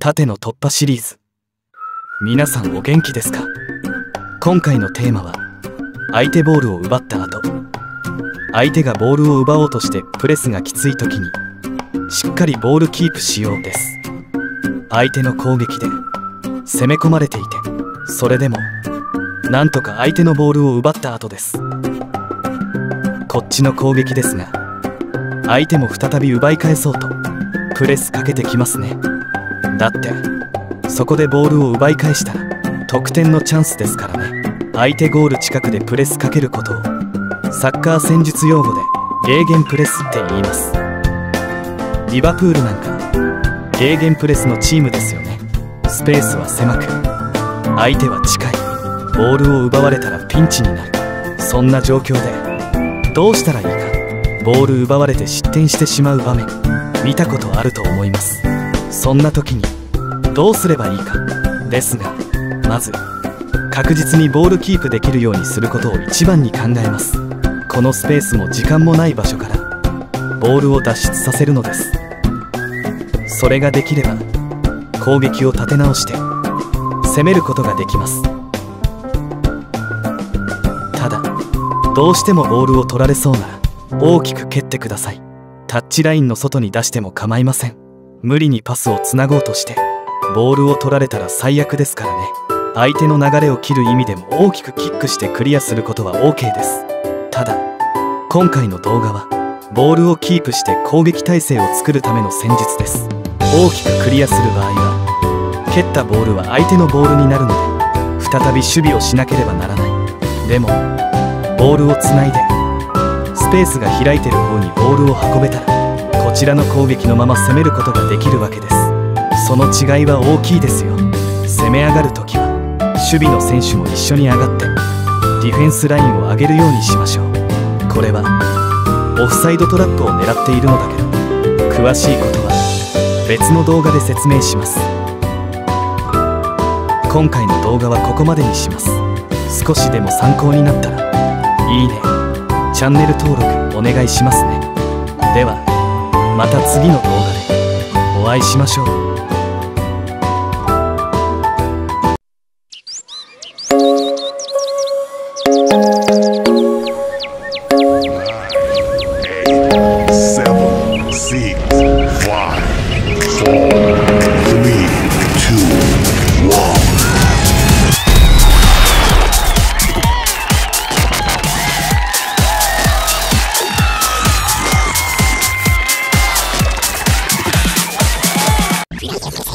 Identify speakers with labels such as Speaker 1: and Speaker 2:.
Speaker 1: 縦の突破シリーズ。皆さんお元気ですか？今回のテーマは相手ボールを奪った後、相手がボールを奪おうとしてプレスがきつい時にしっかりボールキープしようです。相手の攻撃で攻め込まれていて、それでもなんとか相手のボールを奪った後です。こっちの攻撃ですが、相手も再び奪い返そうとプレスかけてきますね。だってそこでボールを奪い返したら得点のチャンスですからね。相手ゴール近くでプレスかけることをサッカー戦術用語でゲーゲンプレスって言います。リバプールなんかゲーゲンプレスのチームですよね。スペースは狭く相手は近い、ボールを奪われたらピンチになる。そんな状況でどうしたらいいか、ボール奪われて失点してしまう場面見たことあると思います。そんな時にどうすればいいかですが、まず確実にボールキープできるようにすることを一番に考えます。このスペースも時間もない場所からボールを脱出させるのです。それができれば攻撃を立て直して攻めることができます。ただどうしてもボールを取られそうなら大きく蹴ってください。タッチラインの外に出しても構いません。無理にパスをつなごうとしてボールを取られたら最悪ですからね。相手の流れを切る意味でも大きくキックしてクリアすることは OK です。ただ今回の動画はボールをキープして攻撃態勢を作るための戦術です。大きくクリアする場合は蹴ったボールは相手のボールになるので再び守備をしなければならない。でもボールをつないでスペースが開いてる方にボールを運べたらこちらの攻撃のまま攻めることができるわけです。その違いは大きいですよ。攻め上がるときは守備の選手も一緒に上がってディフェンスラインを上げるようにしましょう。これはオフサイドトラップを狙っているのだけど、詳しいことは別の動画で説明します。今回の動画はここまでにします。少しでも参考になったらいいね、チャンネル登録お願いしますね。ではまた次の動画でお会いしましょう。
Speaker 2: Yes.